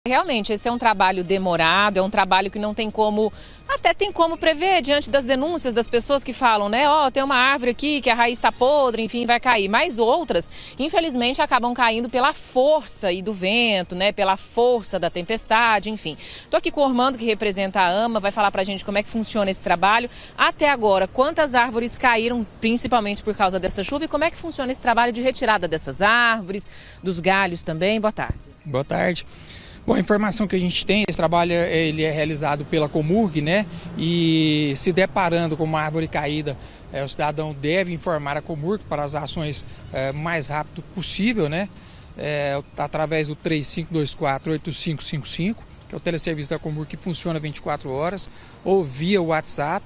Realmente, esse é um trabalho demorado, é um trabalho que não tem como, até tem como prever diante das denúncias das pessoas que falam, né? Ó, tem uma árvore aqui que a raiz está podre, enfim, vai cair. Mas outras, infelizmente, acabam caindo pela força aí do vento, né? Pela força da tempestade, enfim. Tô aqui com o Ormando, que representa a AMA, vai falar pra gente como é que funciona esse trabalho. Até agora, quantas árvores caíram, principalmente por causa dessa chuva, e como é que funciona esse trabalho de retirada dessas árvores, dos galhos também? Boa tarde. Boa tarde. Bom, a informação que a gente tem, esse trabalho ele é realizado pela Comurg, né? E se deparando com uma árvore caída, o cidadão deve informar a Comurg para as ações mais rápido possível, né? Através do 3524-8555, que é o teleserviço da Comurg que funciona 24 horas, ou via WhatsApp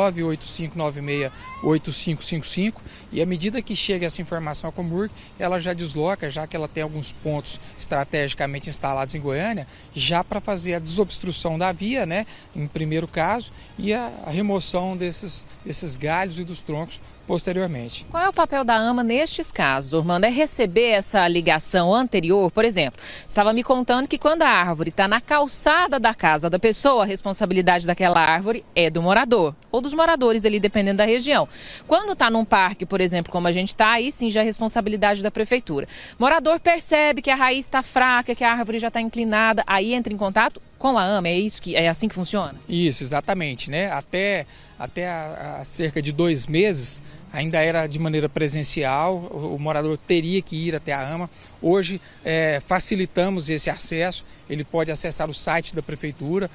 985968555, e à medida que chega essa informação à Comurg, ela já desloca, já que ela tem alguns pontos estrategicamente instalados em Goiânia, já para fazer a desobstrução da via, né, em primeiro caso, e a remoção desses galhos e dos troncos posteriormente. Qual é o papel da AMA nestes casos, Ormando? É receber essa ligação anterior? Por exemplo, você estava me contando que quando a árvore está na calçada da casa da pessoa, a responsabilidade daquela árvore é do morador, ou dos moradores ali, dependendo da região. Quando está num parque, por exemplo, como a gente está, aí sim já é responsabilidade da prefeitura. Morador percebe que a raiz está fraca, que a árvore já está inclinada, aí entra em contato com a AMA, é assim que funciona? Isso, exatamente, né? Até há cerca de 2 meses, ainda era de maneira presencial, o morador teria que ir até a AMA. Hoje facilitamos esse acesso, ele pode acessar o site da prefeitura,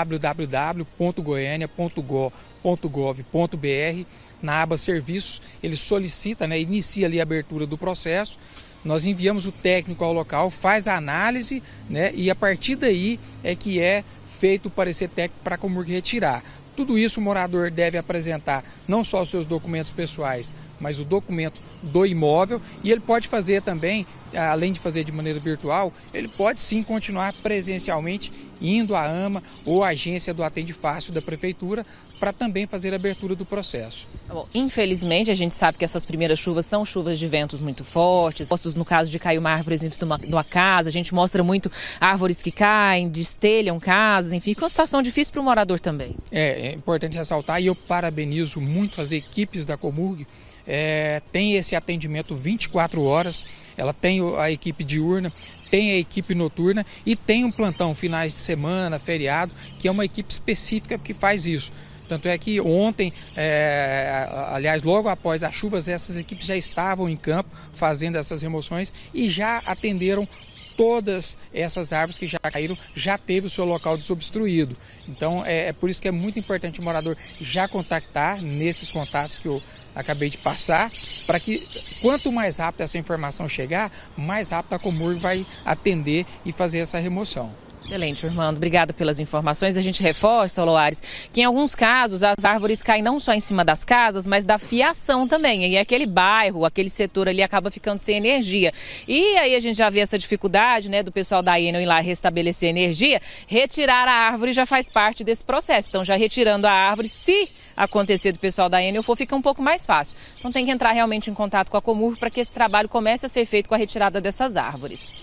www.goiania.gov.br, na aba serviços, ele solicita, né, inicia ali a abertura do processo. Nós enviamos o técnico ao local, faz a análise, né, e a partir daí é que é feito o parecer técnico para a Comurg retirar. Tudo isso o morador deve apresentar não só os seus documentos pessoais, mas o documento do imóvel, e ele pode fazer também, além de fazer de maneira virtual, ele pode sim continuar presencialmente indo à AMA ou à agência do Atende Fácil da prefeitura para também fazer a abertura do processo. Bom, infelizmente a gente sabe que essas primeiras chuvas são chuvas de ventos muito fortes, no caso de cair uma árvore, por exemplo, numa casa, a gente mostra muito árvores que caem, destelham casas, enfim, com uma situação difícil para o morador também. É importante ressaltar, e eu parabenizo muito as equipes da Comurg, tem esse atendimento 24 horas, ela tem a equipe diurna, tem a equipe noturna e tem um plantão finais de semana, feriado, que é uma equipe específica que faz isso. Tanto é que ontem, aliás, logo após as chuvas, essas equipes já estavam em campo fazendo essas remoções e já atenderam todas essas árvores que já caíram, já teve o seu local desobstruído. Então é por isso que é muito importante o morador já contactar nesses contatos que eu acabei de passar, para que quanto mais rápido essa informação chegar, mais rápido a Comurg vai atender e fazer essa remoção. Excelente, Ormando. Obrigada pelas informações. A gente reforça, Loares, que em alguns casos as árvores caem não só em cima das casas, mas da fiação também. E aquele bairro, aquele setor ali acaba ficando sem energia. E aí a gente já vê essa dificuldade, né, do pessoal da Enel ir lá restabelecer energia. Retirar a árvore já faz parte desse processo. Então, já retirando a árvore, se acontecer do pessoal da Enel, fica um pouco mais fácil. Então tem que entrar realmente em contato com a Comurg para que esse trabalho comece a ser feito com a retirada dessas árvores.